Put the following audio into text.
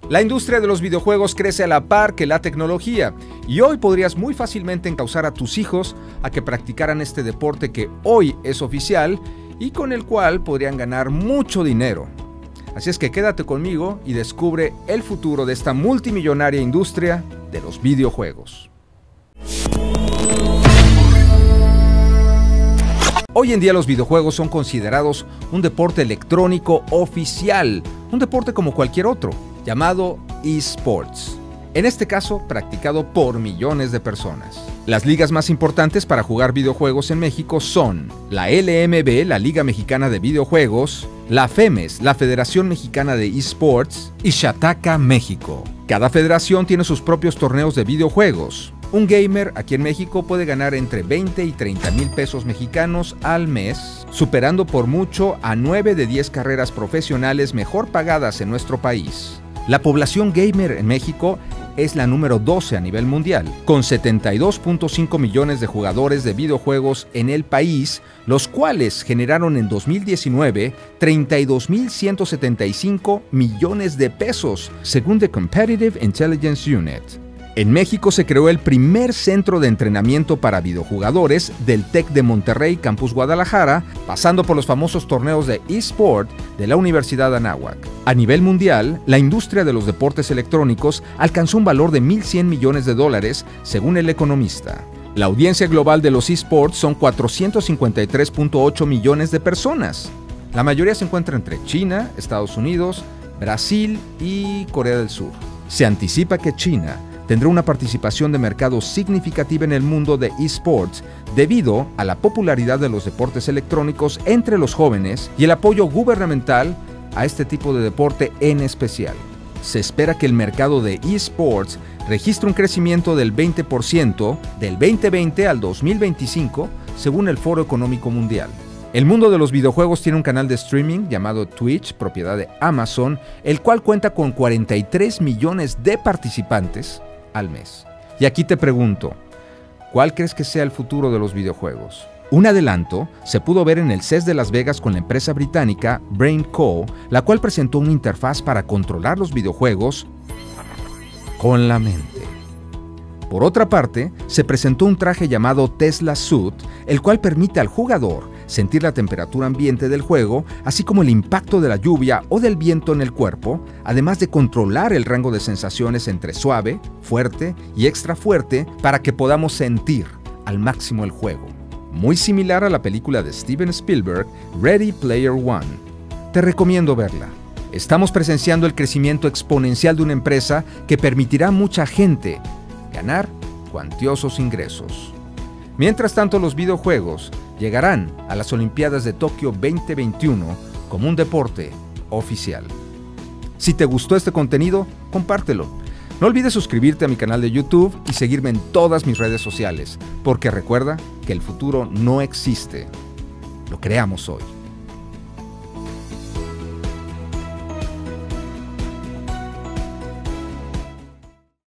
La industria de los videojuegos crece a la par que la tecnología, y hoy podrías muy fácilmente encauzar a tus hijos a que practicaran este deporte que hoy es oficial y con el cual podrían ganar mucho dinero. Así es que quédate conmigo y descubre el futuro de esta multimillonaria industria de los videojuegos. Hoy en día los videojuegos son considerados un deporte electrónico oficial, un deporte como cualquier otro, llamado eSports. En este caso, practicado por millones de personas. Las ligas más importantes para jugar videojuegos en México son la LMB, la Liga Mexicana de Videojuegos, la FEMES, la Federación Mexicana de eSports, y Shataka México. Cada federación tiene sus propios torneos de videojuegos. Un gamer aquí en México puede ganar entre 20 y 30 mil pesos mexicanos al mes, superando por mucho a 9 de 10 carreras profesionales mejor pagadas en nuestro país. La población gamer en México es la número 12 a nivel mundial, con 72.5 millones de jugadores de videojuegos en el país, los cuales generaron en 2019 32.175 millones de pesos, según The Competitive Intelligence Unit. En México se creó el primer centro de entrenamiento para videojugadores del TEC de Monterrey, Campus Guadalajara, pasando por los famosos torneos de eSport de la Universidad Anáhuac. A nivel mundial, la industria de los deportes electrónicos alcanzó un valor de 1.100 millones de dólares, según El Economista. La audiencia global de los eSports son 453.8 millones de personas. La mayoría se encuentra entre China, Estados Unidos, Brasil y Corea del Sur. Se anticipa que China tendrá una participación de mercado significativa en el mundo de eSports debido a la popularidad de los deportes electrónicos entre los jóvenes y el apoyo gubernamental a este tipo de deporte en especial. Se espera que el mercado de eSports registre un crecimiento del 20% del 2020 al 2025, según el Foro Económico Mundial. El mundo de los videojuegos tiene un canal de streaming llamado Twitch, propiedad de Amazon, el cual cuenta con 43 millones de participantes al mes. Y aquí te pregunto, ¿cuál crees que sea el futuro de los videojuegos? Un adelanto se pudo ver en el CES de Las Vegas con la empresa británica BrainCo, la cual presentó una interfaz para controlar los videojuegos con la mente. Por otra parte, se presentó un traje llamado Tesla Suit, el cual permite al jugador sentir la temperatura ambiente del juego, así como el impacto de la lluvia o del viento en el cuerpo, además de controlar el rango de sensaciones entre suave, fuerte y extra fuerte para que podamos sentir al máximo el juego. Muy similar a la película de Steven Spielberg, Ready Player One. Te recomiendo verla. Estamos presenciando el crecimiento exponencial de una empresa que permitirá a mucha gente ganar cuantiosos ingresos. Mientras tanto, los videojuegos llegarán a las Olimpiadas de Tokio 2021 como un deporte oficial. Si te gustó este contenido, compártelo. No olvides suscribirte a mi canal de YouTube y seguirme en todas mis redes sociales, porque recuerda que el futuro no existe, lo creamos hoy.